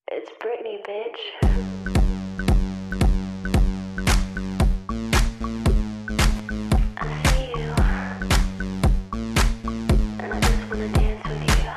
It's Britney, bitch. I see you, and I just wanna dance with you.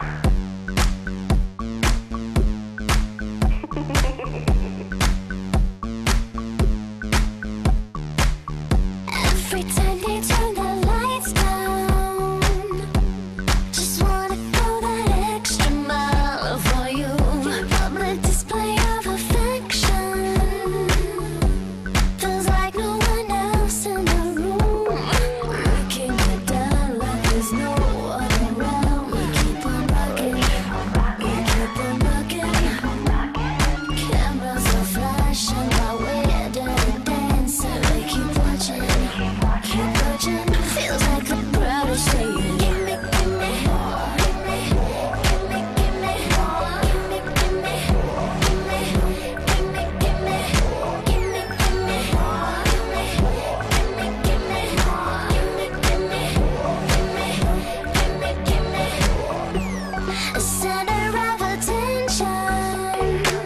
Every time they turn the lights down, just wanna go that extra mile for you. Public display of affection feels like no one else in the room. Breaking it down like there's no one around. We keep on rocking, we keep on rocking. Cameras are flashing while we're dirty dancing. We keep watching, keep watching. Feels like the crowd is saying, gimme, gimme, gimme, gimme, gimme, gimme, gimme, gimme, gimme, gimme, gimme, a center of attention.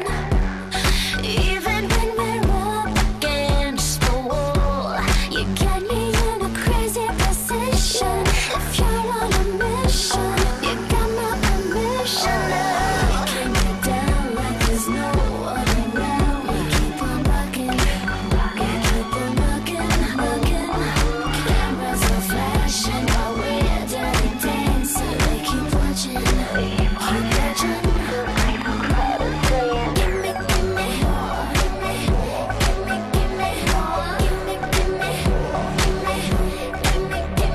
Even when we're up against the wall, you got me in a crazy position. If you're on a mission, you got my permission. Breaking it down like there's no one around. We keep on rocking, we keep on rocking, rocking. Cameras are flashing while we're dirty dancing. We keep watching, keep watching. Gimme, gimme, gimme, gimme, gimme, gimme, gimme, gimme, gimme, gimme,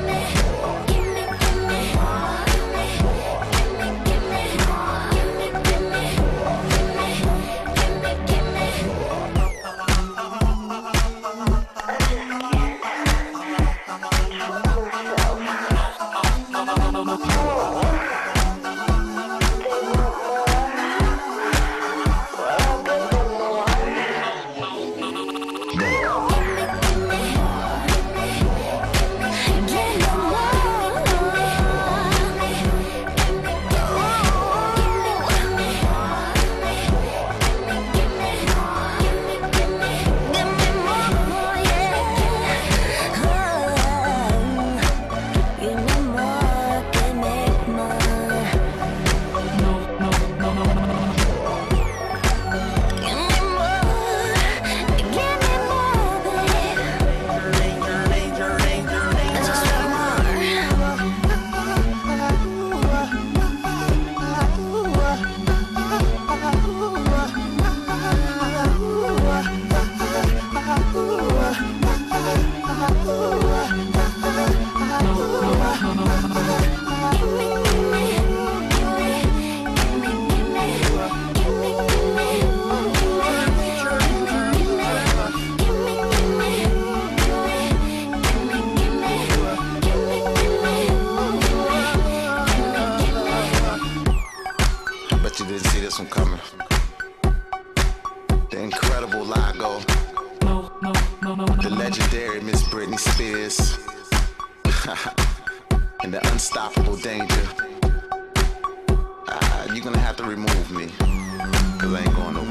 Bet you didn't see this one coming. The incredible Lago. The legendary Miss Britney Spears. And the unstoppable Danger. You're gonna have to remove me, 'cause I ain't going nowhere.